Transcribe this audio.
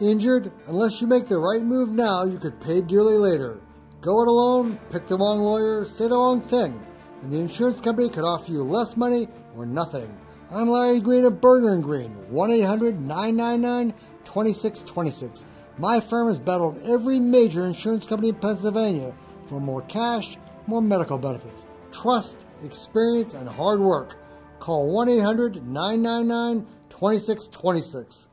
Injured? Unless you make the right move now, you could pay dearly later. Go it alone, pick the wrong lawyer, say the wrong thing, and the insurance company could offer you less money or nothing. I'm Larry Green of Berger and Green, 1-800-999-2626. My firm has battled every major insurance company in Pennsylvania for more cash, more medical benefits, trust, experience, and hard work. Call 1-800-999-2626.